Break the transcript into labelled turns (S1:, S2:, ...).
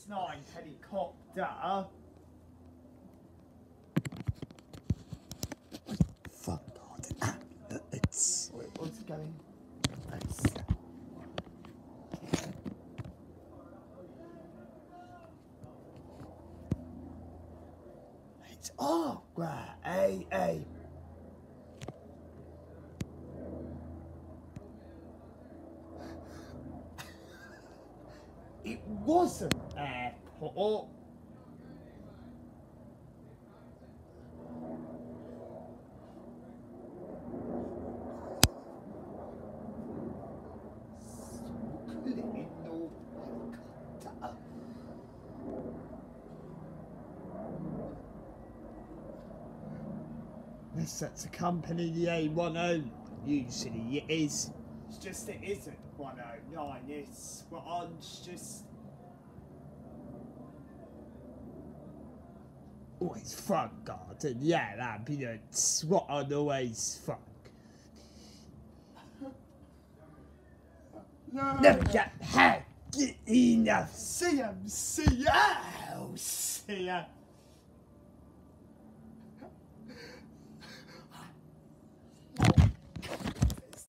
S1: AW169 helicopter.
S2: Fuck God. It's...
S1: What's it going? It's oh, right, hey. It wasn't airport.
S2: Unless that's a company the A10, usually it is.
S1: It's just it isn't 109, it's what I'm just...
S2: Always front garden, yeah, ambulance, what I'd always fuck.
S1: No.
S2: Never get enough.
S1: CMCL, see ya.